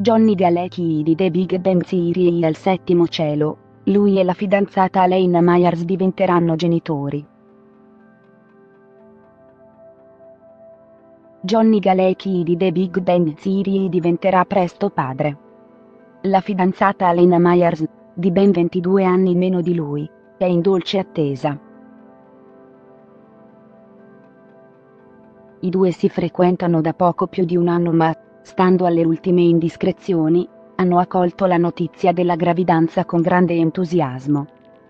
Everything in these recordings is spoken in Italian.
Johnny Galecki di The Big Bang Theory al settimo cielo, lui e la fidanzata Alana Myers diventeranno genitori. Johnny Galecki di The Big Bang Theory diventerà presto padre. La fidanzata Alana Myers, di ben 22 anni meno di lui, è in dolce attesa. I due si frequentano da poco più di un anno ma, stando alle ultime indiscrezioni, hanno accolto la notizia della gravidanza con grande entusiasmo.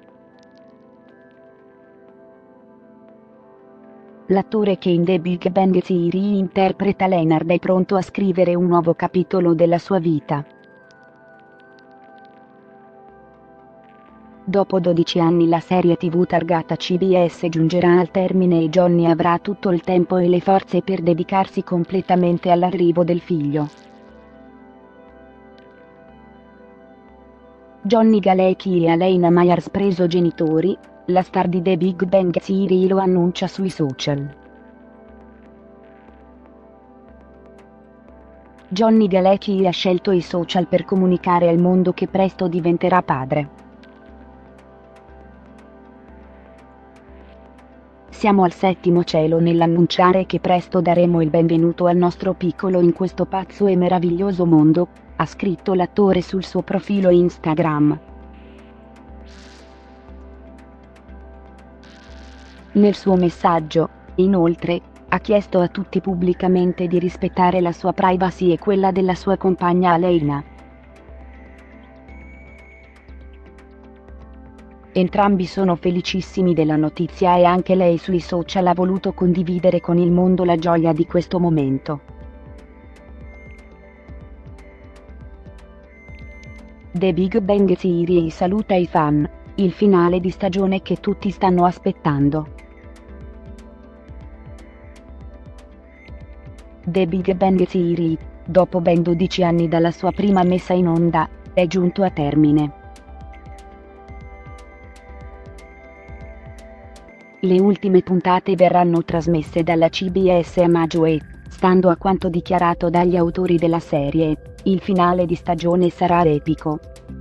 L'attore che in The Big Bang Theory interpreta Leonard è pronto a scrivere un nuovo capitolo della sua vita. Dopo 12 anni la serie TV targata CBS giungerà al termine e Johnny avrà tutto il tempo e le forze per dedicarsi completamente all'arrivo del figlio. Johnny Galecki e Alana Myers preso genitori, la star di The Big Bang Theory lo annuncia sui social. Johnny Galecki ha scelto i social per comunicare al mondo che presto diventerà padre. Siamo al settimo cielo nell'annunciare che presto daremo il benvenuto al nostro piccolo in questo pazzo e meraviglioso mondo, ha scritto l'attore sul suo profilo Instagram. Nel suo messaggio, inoltre, ha chiesto a tutti pubblicamente di rispettare la sua privacy e quella della sua compagna Alana. Entrambi sono felicissimi della notizia e anche lei sui social ha voluto condividere con il mondo la gioia di questo momento. The Big Bang Theory saluta i fan, il finale di stagione che tutti stanno aspettando. The Big Bang Theory, dopo ben 12 anni dalla sua prima messa in onda, è giunto a termine. Le ultime puntate verranno trasmesse dalla CBS a maggio e, stando a quanto dichiarato dagli autori della serie, il finale di stagione sarà epico.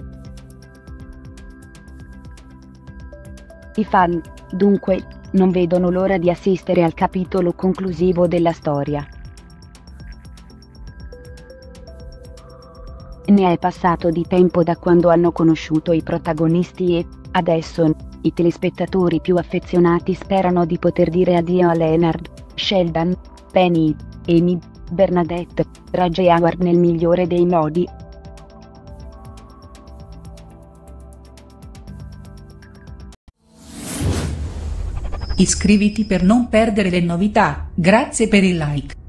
I fan, dunque, non vedono l'ora di assistere al capitolo conclusivo della storia. Ne è passato di tempo da quando hanno conosciuto i protagonisti e, adesso, i telespettatori più affezionati sperano di poter dire addio a Leonard, Sheldon, Penny, Amy, Bernadette, Raj e Howard nel migliore dei modi. Iscriviti per non perdere le novità, grazie per il like.